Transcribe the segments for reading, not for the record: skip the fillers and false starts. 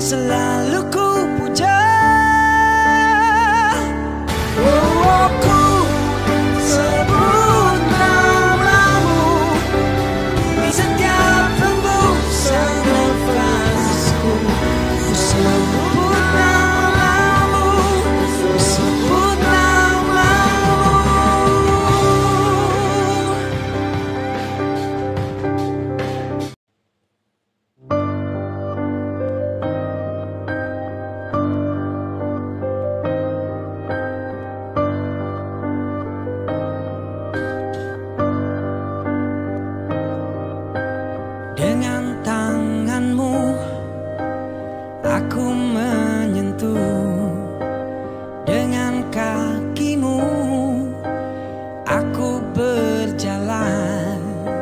selalu ku puja. Oh, ku sebut namamu di setiap hembusan nafasku. Ku sebut namamu, ku sebut namamu. Dengan tanganmu aku menyentuh, dengan kakimu aku berjalan.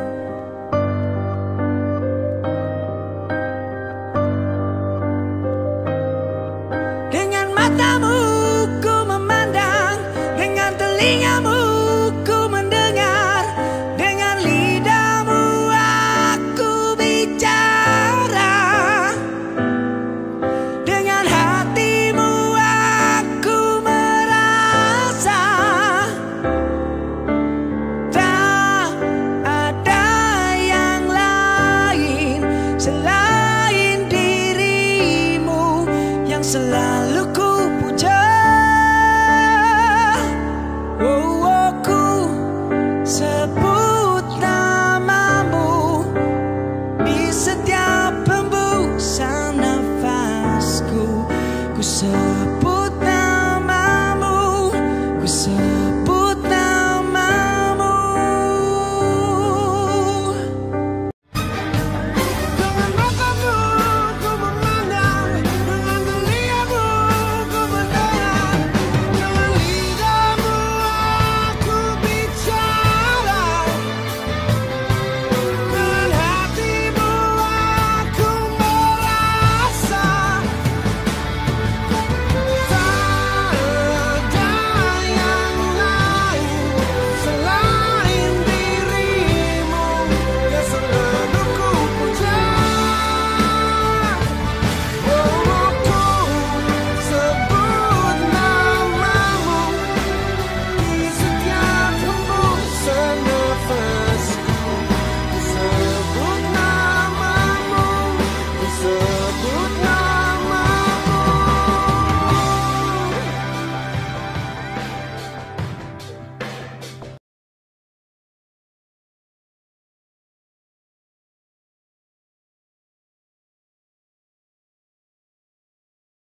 Dengan matamu ku memandang, dengan telingamu ku mendengar, dengan lidahmu aku bicara, dengan hatimu aku merasa. Tak ada yang lain selain dirimu yang selalu